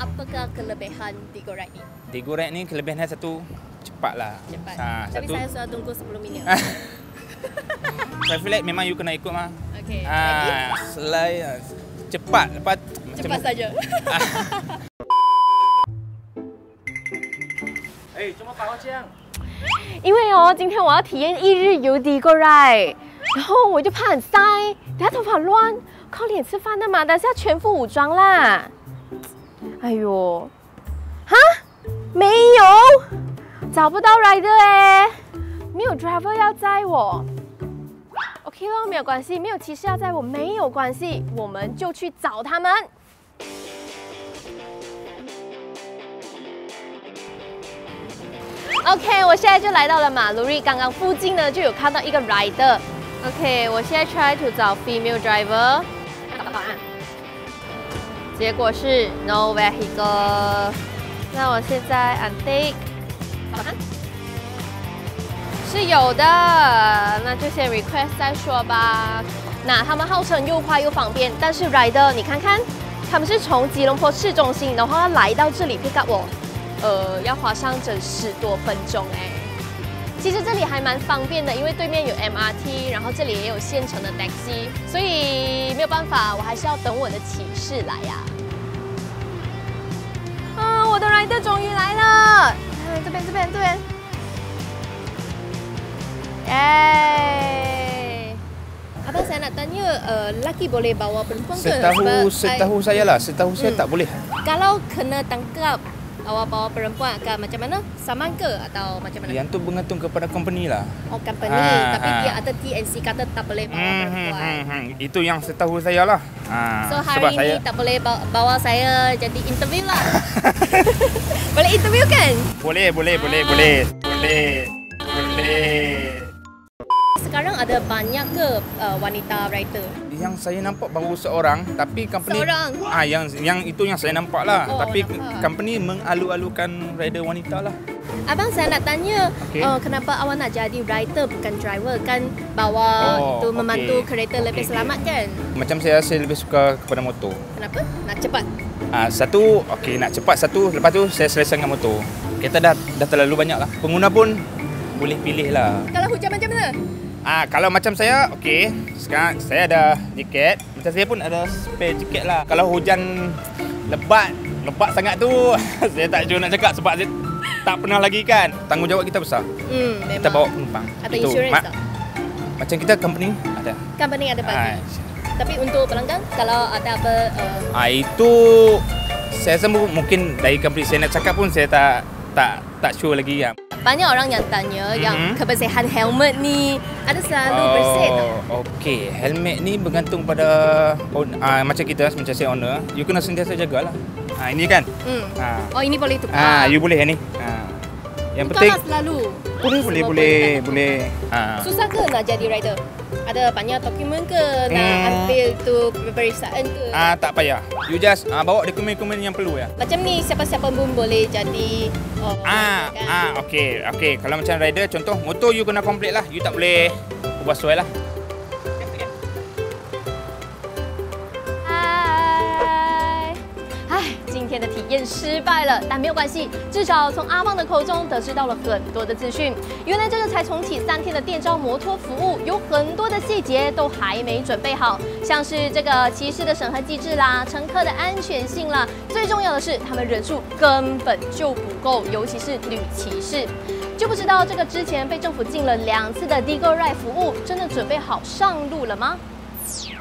apakah kelebihan Digo Ride ni? Digo Ride ni kelebihannya satu, cepat lah. Cepat. Tapi satu, saya sudah tunggu 10 minit. traffic light memang you kena ikut mah. Okey. Selain cepat, lepas cepat saja. 哎，怎么跑这样？ 因为哦，今天我要体验1日游Digo Ride，然后我就怕很晒，等下头发乱，靠脸吃饭的嘛，但是要全副武装啦。哎呦，哈，没有，找不到 rider 哎，没有 driver 要载我。OK 咯，没有关系，没有骑士要载我没有关系，我们就去找他们。OK， 我现在就来到了马路瑞，刚刚附近呢就有看到一个 rider。OK， 我现在 try to 找 female driver， 结果是 no vehicle。那我现在按 take， 是有的，那就先 request 再说吧。那他们号称又快又方便，但是 rider 你看看，他们是从吉隆坡市中心，然后要来到这里 pick up 我。要花上整10多分钟哎。其实这里还蛮方便的，因为对面有 MRT， 然后这里也有现成的 taxi， 所以没有办法，我还是要等我的骑士来呀。我的 rider 终于来了，这边。 Abang saya nak tanya, lelaki boleh bawa perempuan ke? Setahu saya lah, setahu saya tak boleh. Kalau kena tangkap, awak bawa perempuan akan macam mana? Saman ke atau macam mana? Yang tu bergantung kepada company lah. Oh, company. Tapi dia ada TNC kata tak boleh bawa perempuan. Itu yang setahu saya lah. So hari ni tak boleh bawa saya jadi interview lah. Boleh interview kan? Boleh. Sekarang ada banyak ke wanita rider? Yang saya nampak baru seorang, tapi company seorang? Yang itu yang saya nampak lah. Oh, tapi nampak. company mengalu-alukan rider wanita lah. Abang saya nak tanya, kenapa awak nak jadi rider bukan driver? Kan bawa itu membantu kereta lebih selamat kan? Macam saya lebih suka kepada motor. Kenapa? Nak cepat? Satu, nak cepat satu. Lepas tu saya selesa dengan motor. Kereta dah terlalu banyak lah. Pengguna pun boleh pilih lah. Kalau hujan macam mana? Kalau macam saya, sekarang saya ada jaket. Macam saya pun ada spare jaket lah. Kalau hujan lebat sangat tu, saya tak jauh nak cakap sebab saya tak pernah lagi kan. Tanggungjawab kita besar. Kita bawa penumpang. Ada insurans tak? Macam kita company ada. Company ada bagi. Tapi untuk pelanggan, kalau ada apa? Itu saya rasa mungkin dari company saya nak cakap pun saya tak sure lagi ya. Banyak orang yang tanya yang kebersihan helmet ni ada selalu bersih tak? Okey, helmet ni bergantung pada macam kita, macam saya owner, you kena sentiasa jagalah. Ini kan? Oh, ini boleh tukar. You boleh ni. Yang tukar penting selalu. Boleh. Susah ke nak jadi rider? Ada banyak dokumen ke nak ambil tu pemeriksaan ke? Tak payah. You just bawa dokumen-dokumen yang perlu ya. Macam ni siapa-siapa pun boleh jadi okey. Kalau macam rider contoh motor you kena complete lah. You tak boleh ubah suai lah. 今天的体验失败了，但没有关系，至少从阿旺的口中得知到了很多的资讯。原来这个才重启3天的电召摩托服务，有很多的细节都还没准备好，像是这个骑士的审核机制啦，乘客的安全性啦，最重要的是他们人数根本就不够，尤其是女骑士。就不知道这个之前被政府禁了2次的Digo Ride服务，真的准备好上路了吗？